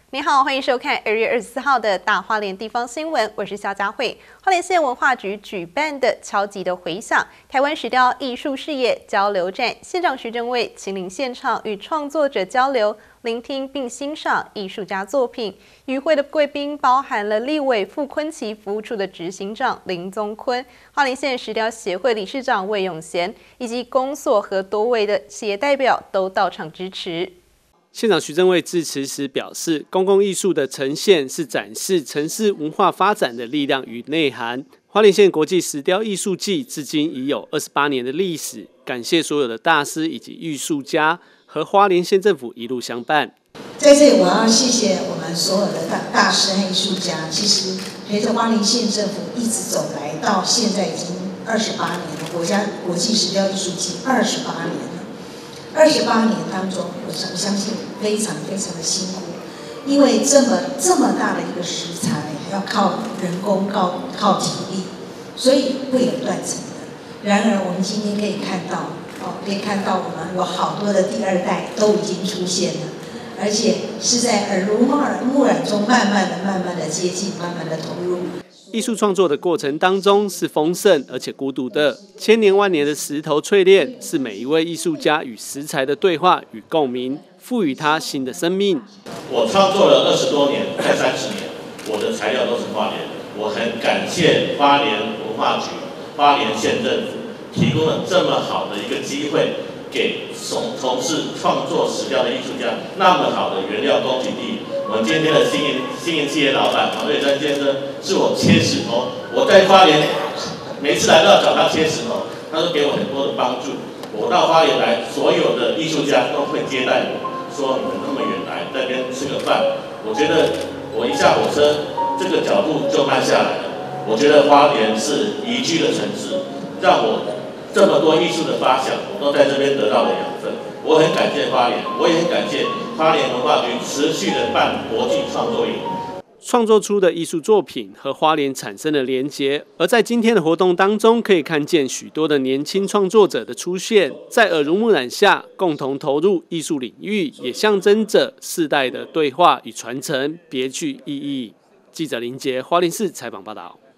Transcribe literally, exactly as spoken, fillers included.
你好，欢迎收看二月二十四号的大花莲地方新闻，我是肖佳慧。花莲县文化局举办的敲击的回响台湾石雕艺术事业交流展，县长徐正伟亲临现场与创作者交流，聆听并欣赏艺术家作品。与会的贵宾包含了立委傅昆萁服务处的执行长林宗坤、花莲县石雕协会理事长魏永贤，以及公所和多位的企业代表都到场支持。 县长徐正伟致辞时表示，公共艺术的呈现是展示城市文化发展的力量与内涵。花莲县国际石雕艺术季至今已有二十八年的历史，感谢所有的大师以及艺术家和花莲县政府一路相伴。 在这里，我要谢谢我们所有的大大师和艺术家。其实陪着花莲县政府一直走来，到现在已经二十八年了。国家国际石雕艺术季二十八年了。二十八年当中，我相信非常非常的辛苦，因为这么这么大的一个食材，要靠人工、靠靠体力，所以会有断层的。然而，我们今天可以看到，哦，可以看到我们有好多的第二代都已经出现了，而且是在耳濡目染中，慢慢的、慢慢的接近，慢慢的投入。 艺术创作的过程当中是丰盛而且孤独的，千年万年的石头淬炼是每一位艺术家与石材的对话与共鸣，赋予它新的生命。 我创作了二十多年，快三十年，我的材料都是花莲，我很感谢花莲文化局、花莲县政府提供了这么好的一个机会，给从从事创作石雕的艺术家那么好的原料供给地。我们今天的新营新营企业老板黄瑞珍先生是我切石头，我在花莲每次来都要找他切石头，他都给我很多的帮助。我到花莲来，所有的艺术家都会接待我，说你们那么远来在这边吃个饭。我觉得我一下火车，这个脚步就慢下来了。我觉得花莲是宜居的城市，让我这么多艺术的发想，我都在这边得到了养分。我很感谢花莲，我也很感谢花莲文化局持续的办国际创作营， 创作出的艺术作品和花莲产生了连结。而在今天的活动当中，可以看见许多的年轻创作者的出现，在耳濡目染下共同投入艺术领域，也象征着世代的对话与传承，别具意义。记者林杰花莲市采访报道。